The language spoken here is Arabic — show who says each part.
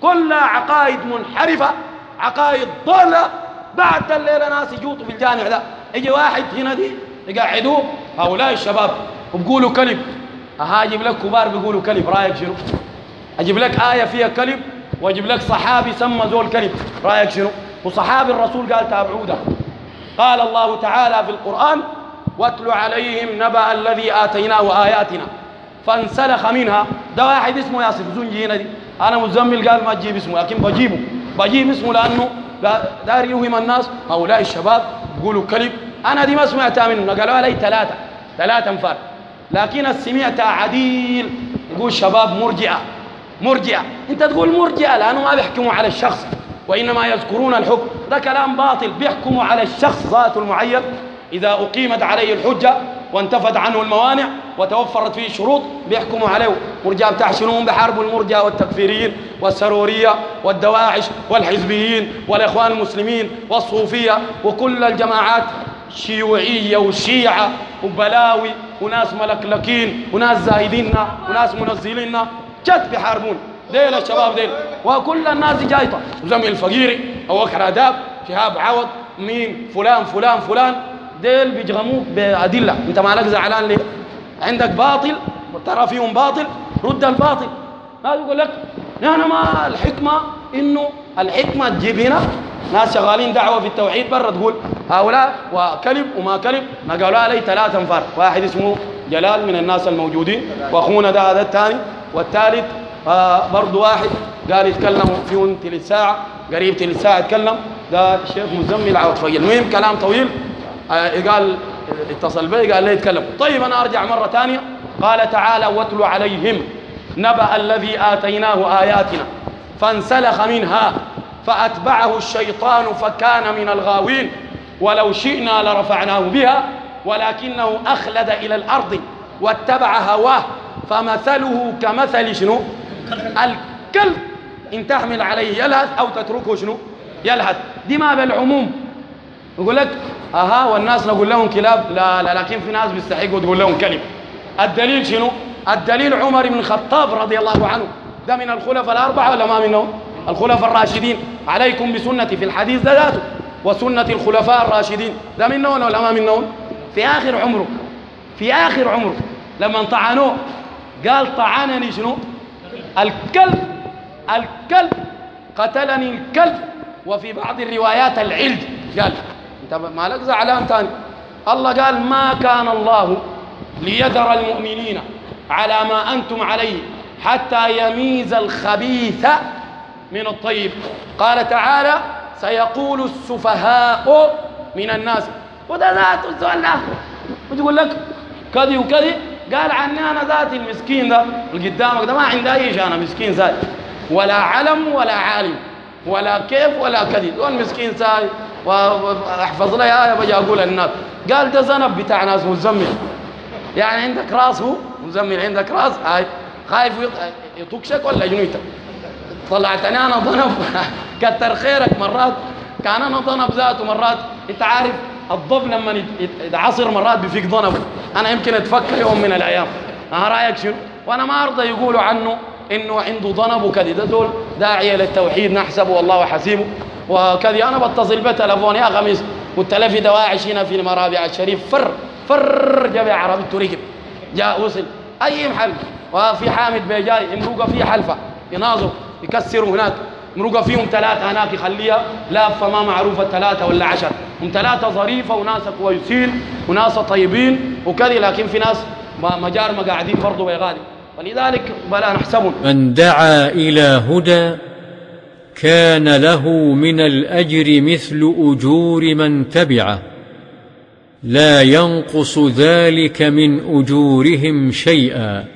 Speaker 1: كلها عقائد منحرفة، عقائد ضالة. بعد الليلة ناس يجوطوا في الجامع ده، يجي واحد هنا دي يقعدوه هؤلاء الشباب وبيقولوا كلب. أجيب لك كبار بيقولوا كلب، رأيك شنو؟ أجيب لك آية فيها كلب وأجيب لك صحابي سمى زول كلب، رأيك شنو؟ وصحابي الرسول قال تابعوه ده. قال الله تعالى في القرآن: واتل عليهم نبأ الذي آتيناه آياتنا فانسلخ منها. ده واحد اسمه ياسر زنجي هنا دي، أنا مزمل قال ما تجيب اسمه، لكن بجيب اسمه لأنه دار يوهم الناس هؤلاء الشباب بيقولوا كلب. أنا دي ما سمعتها منه، قالوا لي ثلاثة أنفار، لكن سمعتها عديل يقول شباب مرجئة. أنت تقول مرجئة لأنه ما بيحكموا على الشخص وإنما يذكرون الحكم. ده كلام باطل، بيحكموا على الشخص ذاته المعين إذا أقيمت عليه الحجة وانتفت عنه الموانع وتوفرت فيه الشروط بيحكموا عليه. مرجئة بتاع شنو؟ بحاربوا المرجئة والتكفيريين والسرورية والدواعش والحزبيين والإخوان المسلمين والصوفية وكل الجماعات شيوعية وشيعة وبلاوي وناس ملكلكين وناس زايديننا وناس منزليننا جد بيحاربون ديل الشباب ديل. وكل الناس جايطة، زميل الفقيري أو أكر آداب شهاب عوض مين فلان ديل بيجغموك بأدلة. أنت مالك زعلان ليه؟ عندك باطل وترى فيهم باطل، رد الباطل. هذا يقول لك أنا ما الحكمة، إنه الحكمة تجيب هنا ناس شغالين دعوة في التوحيد برا تقول هؤلاء وكلب وما كلب. قالوا علي 3 أنفار، واحد اسمه جلال من الناس الموجودين، وأخونا ده هذا الثاني، والثالث برضو واحد قال يتكلموا فيهم ثلث ساعة، قريب ثلث ساعة يتكلم، ده الشيخ مزمل عوض فقيل. المهم كلام طويل. قال اتصل بي قال لي يتكلم. طيب أنا أرجع مرة ثانية. قال تعالى: واتل عليهم نبأ الذي آتيناه آياتنا فانسلخ منها فأتبعه الشيطان فكان من الغاوين ولو شئنا لرفعناه بها ولكنه أخلد إلى الأرض واتبع هواه فمثله كمثل شنو؟ الكلب إن تحمل عليه يلهث أو تتركه شنو؟ يلهث. دي ما بالعموم. يقول لك والناس نقول لهم كلاب، لا لكن في ناس بيستحقوا تقول لهم كلب. الدليل شنو؟ الدليل عمر بن الخطاب رضي الله عنه، ده من الخلفاء ال4 ولا ما منهم؟ الخلفاء الراشدين. عليكم بسنتي في الحديث ده ذاته وسنة الخلفاء الراشدين، ده منهم ولا ما منهم؟ في آخر عمره لما طعنوه قال: طعنني شنو؟ الكلب قتلني الكلب. وفي بعض الروايات العلج. قال انت مالك زعلان تاني؟ الله قال: ما كان الله ليذر المؤمنين على ما أنتم عليه حتى يميز الخبيث من الطيب. قال تعالى: سيقول السفهاء من الناس. وده ذات السؤال ده وتقول لك كذي وكذي. قال عني أنا ذاتي المسكين ده اللي قدامك ده ما عنده أي شيء، أنا مسكين ساي ولا علم ولا عالم ولا كيف ولا كذي، دول مسكين ساي واحفظ لي آية بجي أقول للناس. قال ده ذنب بتاع ناس مزمل. يعني عندك راس، هو مزمل عندك راس، هاي خايف يطقشك ولا جنويتك؟ طلعتني أنا ضنب كتر خيرك. مرات كان أنا ضنب ذاته، مرات أنت عارف الضب لما يتعصر مرات بيفيق ضنبه. أنا يمكن أتفكر يوم من الأيام. رأيك شنو؟ وأنا ما أرضى يقولوا عنه إنه عنده ضنب وكذي. ده دول داعية للتوحيد نحسبه والله حسيبه وكذي. أنا بتصل بتلفوني يا خميس قلت له في دواعش هنا في المرابع الشريف فر جاب عربي تركب جاء وصل أي محل. وفي حامد بيجاي امرقة في حلفة يناظر يكسروا هناك، امرقة فيهم 3 هناك يخليها لافة ما معروفة 3 ولا 10. هم 3 ظريفة وناس كويسين وناس طيبين وكذي، لكن في ناس مجار ما قاعدين برضه بيغادي. ولذلك بلا نحسبهم.
Speaker 2: من دعا إلى هدى كان له من الأجر مثل أجور من تبعه لا ينقص ذلك من أجورهم شيئا.